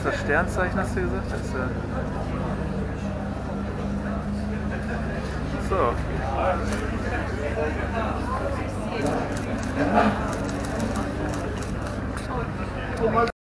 ist das Sternzeichen, hast du gesagt? Das ist, so. Thomas